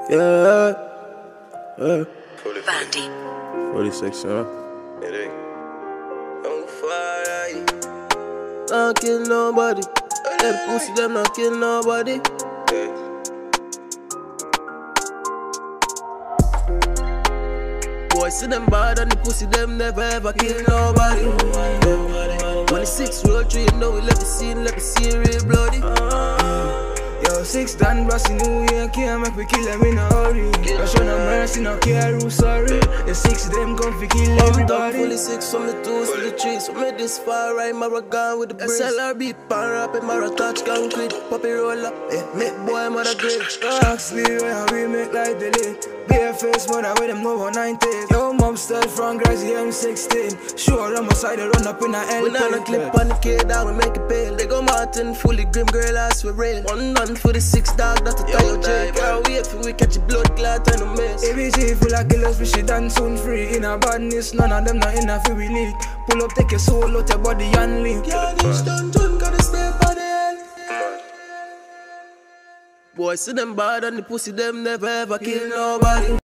Yeah. Vandy. 46, huh? It ain't. I'm fire. Not kill nobody. Them pussy, them not kill nobody. Boy, see them bad and the pussy, them never ever kill nobody. 26 roll 3, you know we let the scene real bloody. Yo, 6 done, bossy New Year, can't make we kill them in a hurry. No show no mercy, no care who's sorry. The 6 them come fi kill everybody. Fully 6 from the 2s to the 3s. So me this far right, Maragon with the breeze. SLRB, pan rap, and Mara touch concrete. Puppy roll up, make boy mother great. Oxley, where we make like the late. Bare face mother with them over 90. Yo, mom style from Grassy M16. Sure, I'm a side run up in a L. We not a clip on the K down, we make it pale. They go Martin, fully grim girl ass we rail. One none for the 6 dog, that's a tire jail. Can't wait for we catch a blood clot and a mess. ABC full of killers, we shit done soon free. In a badness, none of them not enough for we leak. Pull up, take your soul out your body and link. Yeah, this done, gotta stay for the end. Boy, see them bad and the pussy, them never ever kill nobody.